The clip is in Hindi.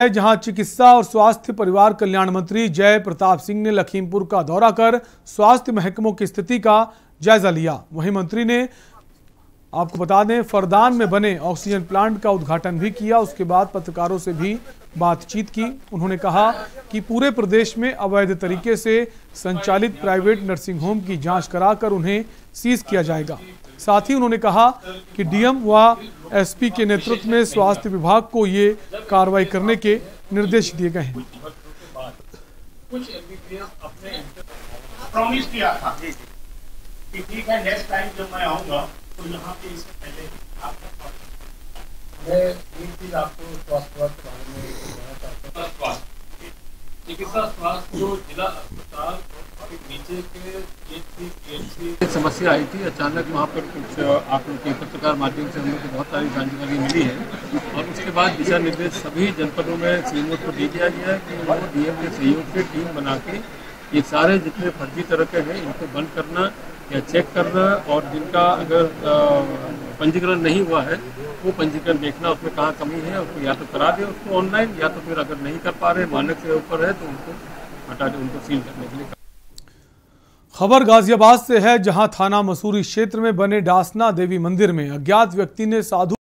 जहां चिकित्सा और स्वास्थ्य परिवार कल्याण मंत्री जय प्रताप सिंह ने लखीमपुर का दौरा कर स्वास्थ्य महकमों की स्थिति का जायजा लिया। वहीं मंत्री ने आपको बता दें फरदान में बने ऑक्सीजन प्लांट का उद्घाटन भी किया। उसके बाद पत्रकारों से भी बातचीत की। उन्होंने कहा कि पूरे प्रदेश में अवैध तरीके से संचालित प्राइवेट नर्सिंग होम की जांच कराकर उन्हें सीज किया जाएगा। साथ ही उन्होंने कहा कि डीएम व एसपी के नेतृत्व में स्वास्थ्य विभाग को ये कार्रवाई करने के निर्देश दिए गए हैं। कुछ अपने प्रॉमिस किया था कि ठीक है नेक्स्ट टाइम जब मैं आऊंगा तो यहाँ पे इससे पहले आपको मैं एक चीज आपको स्वास्थ्य के बारे में बताना चाहता हूँ। चिकित्सा स्वास्थ्य जो जिला अस्पताल नीचे के एक समस्या आई थी। अचानक वहाँ पर कुछ आप लोग के पत्रकार माध्यम से हम लोग को बहुत सारी जानकारी मिली है और उसके बाद दिशा निर्देश सभी जनपदों में सीएमओ को दे दिया गया है कि वो डीएम के सहयोग से टीम बना के ये सारे जितने फर्जी तरह के हैं इनको बंद करना या चेक करना और जिनका अगर पंजीकरण नहीं हुआ है वो पंजीकरण देखना, उसमें कहाँ कमी है उसको या तो करा दे उसको ऑनलाइन, या तो फिर अगर नहीं कर पा रहे मानक से ऊपर है तो उनको हटा दे, उनको सील करने के लिए। खबर गाजियाबाद से है, जहां थाना मसूरी क्षेत्र में बने डासना देवी मंदिर में अज्ञात व्यक्ति ने साधु